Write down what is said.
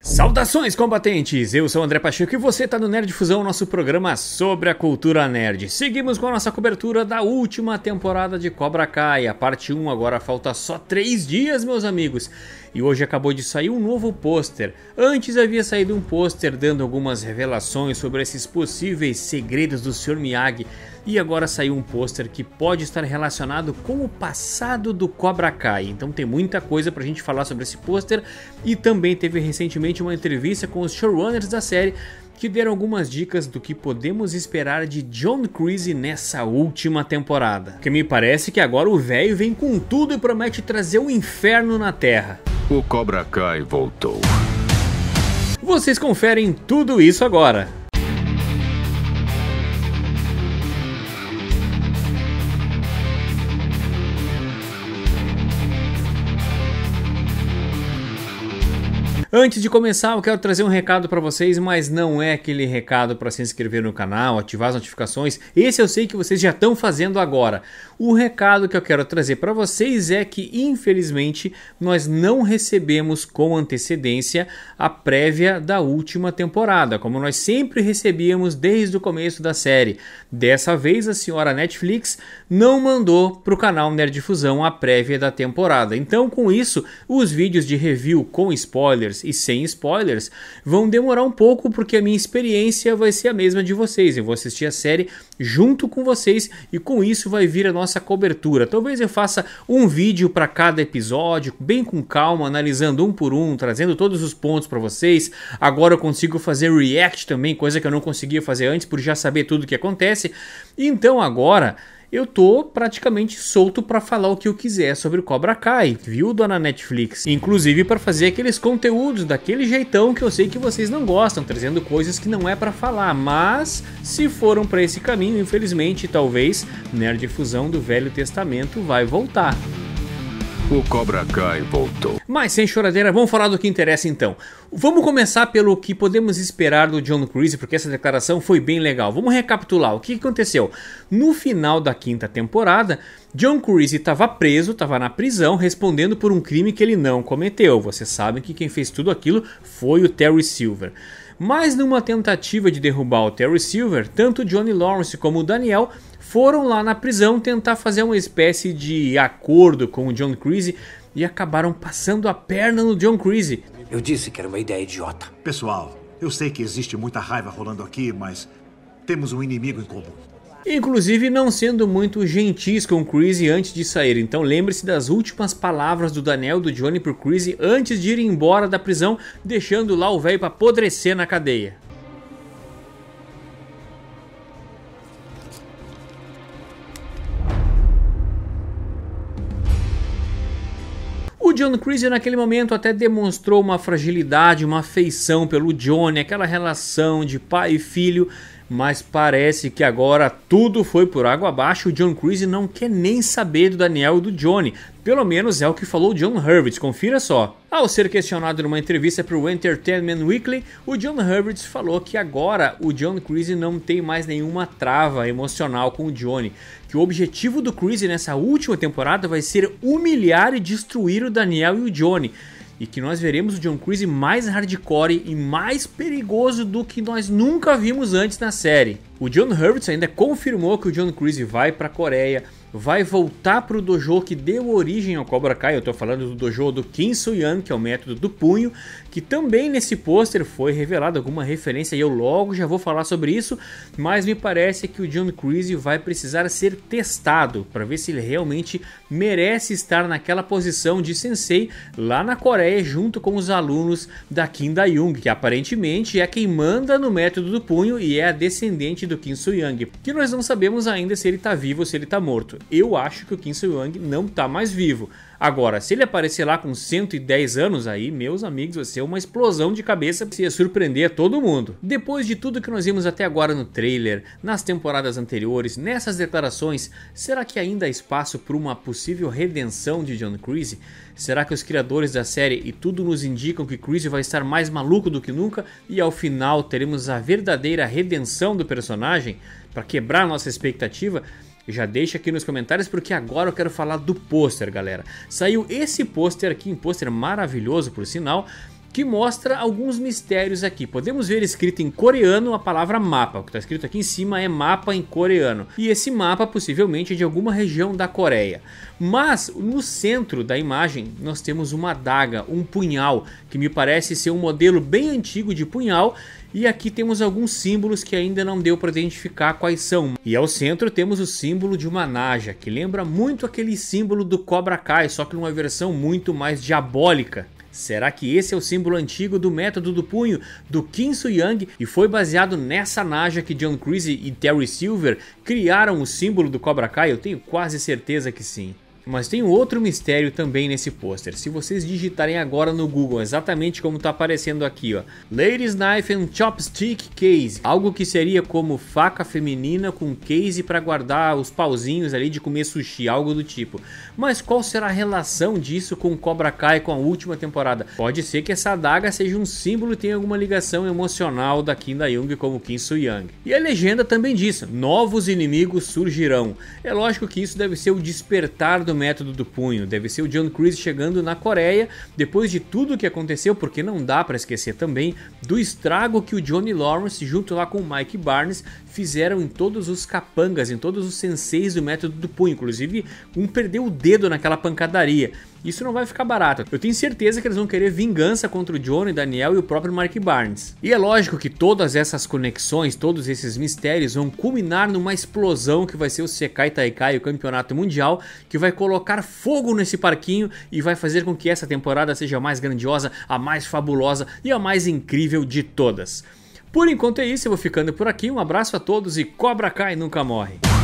Saudações, combatentes! Eu sou o André Pacheco e você está no Nerd Fusão, nosso programa sobre a cultura nerd. Seguimos com a nossa cobertura da última temporada de Cobra Kai, a parte 1. Agora falta só 3 dias, meus amigos. E hoje acabou de sair um novo pôster. Antes havia saído um pôster dando algumas revelações sobre esses possíveis segredos do Sr. Miyagi. E agora saiu um pôster que pode estar relacionado com o passado do Cobra Kai. Então tem muita coisa pra gente falar sobre esse pôster. E também teve recentemente uma entrevista com os showrunners da série que deram algumas dicas do que podemos esperar de John Kreese nessa última temporada. Porque me parece que agora o velho vem com tudo e promete trazer o inferno na Terra. O Cobra Kai voltou. Vocês conferem tudo isso agora. Antes de começar, eu quero trazer um recado para vocês, mas não é aquele recado para se inscrever no canal, ativar as notificações. Esse eu sei que vocês já estão fazendo agora. O recado que eu quero trazer para vocês é que, infelizmente, nós não recebemos com antecedência a prévia da última temporada, como nós sempre recebíamos desde o começo da série. Dessa vez, a senhora Netflix não mandou para o canal Nerd Fusão a prévia da temporada. Então, com isso, os vídeos de review com spoilers e sem spoilers vão demorar um pouco, porque a minha experiência vai ser a mesma de vocês. Eu vou assistir a série junto com vocês e com isso vai vir a nossa cobertura. Talvez eu faça um vídeo para cada episódio, bem com calma, analisando um por um, trazendo todos os pontos para vocês. Agora eu consigo fazer react também, coisa que eu não conseguia fazer antes por já saber tudo o que acontece. Então agora eu tô praticamente solto para falar o que eu quiser sobre o Cobra Kai, viu, dona Netflix? Inclusive para fazer aqueles conteúdos daquele jeitão que eu sei que vocês não gostam, trazendo coisas que não é para falar, mas se foram para esse caminho, infelizmente, talvez Nerd Fusão do Velho Testamento vai voltar. O Cobra Kai voltou. Mas sem choradeira, vamos falar do que interessa então. Vamos começar pelo que podemos esperar do John Kreese, porque essa declaração foi bem legal. Vamos recapitular o que aconteceu. No final da 5ª temporada, John Kreese estava preso, estava na prisão, respondendo por um crime que ele não cometeu. Vocês sabem que quem fez tudo aquilo foi o Terry Silver. Mas numa tentativa de derrubar o Terry Silver, tanto Johnny Lawrence como o Daniel foram lá na prisão tentar fazer uma espécie de acordo com o John Kreese e acabaram passando a perna no John Kreese. Eu disse que era uma ideia idiota. Pessoal, eu sei que existe muita raiva rolando aqui, mas temos um inimigo em comum. Inclusive não sendo muito gentis com o Kreese antes de sair. Então lembre-se das últimas palavras do Daniel e do Johnny pro Kreese antes de ir embora da prisão, deixando lá o velho para apodrecer na cadeia. O John Kreese naquele momento até demonstrou uma fragilidade, uma afeição pelo Johnny, aquela relação de pai e filho, mas parece que agora tudo foi por água abaixo. O John Kreese não quer nem saber do Daniel e do Johnny. Pelo menos é o que falou John Hurwitz, confira só. Ao ser questionado numa entrevista para o Entertainment Weekly, o John Hurwitz falou que agora o John Kreese não tem mais nenhuma trava emocional com o Johnny, que o objetivo do Kreese nessa última temporada vai ser humilhar e destruir o Daniel e o Johnny, e que nós veremos o John Kreese mais hardcore e mais perigoso do que nós nunca vimos antes na série. O John Hurwitz ainda confirmou que o John Kreese vai para a Coreia, vai voltar para o dojo que deu origem ao Cobra Kai. Eu estou falando do dojo do Kim Soo-hyun, que é o método do punho, que também nesse pôster foi revelado alguma referência e eu logo já vou falar sobre isso, mas me parece que o John Kreese vai precisar ser testado para ver se ele realmente merece estar naquela posição de sensei lá na Coreia junto com os alunos da Kim Da-young, que aparentemente é quem manda no método do punho e é a descendente do Kim Soo-young, que nós não sabemos ainda se ele está vivo ou se ele está morto. Eu acho que o Kim Soo-young não está mais vivo. Agora, se ele aparecer lá com 110 anos, aí, meus amigos, vai ser uma explosão de cabeça que ia surpreender todo mundo. Depois de tudo que nós vimos até agora no trailer, nas temporadas anteriores, nessas declarações, será que ainda há espaço para uma possível redenção de John Kreese? Será que os criadores da série e tudo nos indicam que Kreese vai estar mais maluco do que nunca e ao final teremos a verdadeira redenção do personagem para quebrar nossa expectativa? Já deixa aqui nos comentários, porque agora eu quero falar do pôster, galera. Saiu esse pôster aqui, um pôster maravilhoso por sinal, que mostra alguns mistérios aqui. Podemos ver escrito em coreano a palavra mapa. O que está escrito aqui em cima é mapa em coreano. E esse mapa possivelmente é de alguma região da Coreia. Mas no centro da imagem nós temos uma adaga, um punhal, que me parece ser um modelo bem antigo de punhal. E aqui temos alguns símbolos que ainda não deu para identificar quais são. E ao centro temos o símbolo de uma naja, que lembra muito aquele símbolo do Cobra Kai, só que numa versão muito mais diabólica. Será que esse é o símbolo antigo do método do punho do Kim Soo-young e foi baseado nessa naja que John Kreese e Terry Silver criaram o símbolo do Cobra Kai? Eu tenho quase certeza que sim. Mas tem um outro mistério também nesse pôster. Se vocês digitarem agora no Google, exatamente como está aparecendo aqui, ó, Ladies Knife and Chopstick Case, algo que seria como faca feminina com case para guardar os pauzinhos ali de comer sushi, algo do tipo. Mas qual será a relação disso com Cobra Kai, com a última temporada? Pode ser que essa adaga seja um símbolo e tenha alguma ligação emocional da Kim Da-young como Kim Soo-young. E a legenda também diz, novos inimigos surgirão. É lógico que isso deve ser o despertar do método do punho, deve ser o John Kreese chegando na Coreia depois de tudo o que aconteceu, porque não dá para esquecer também do estrago que o Johnny Lawrence junto lá com o Mike Barnes fizeram em todos os capangas, em todos os senseis do método do punho, inclusive um perdeu o dedo naquela pancadaria. Isso não vai ficar barato. Eu tenho certeza que eles vão querer vingança contra o Johnny, Daniel e o próprio Mark Barnes. E é lógico que todas essas conexões, todos esses mistérios vão culminar numa explosão que vai ser o Sekai Taikai, o campeonato mundial, que vai colocar fogo nesse parquinho e vai fazer com que essa temporada seja a mais grandiosa, a mais fabulosa e a mais incrível de todas. Por enquanto é isso, eu vou ficando por aqui. Um abraço a todos e Cobra Kai nunca morre.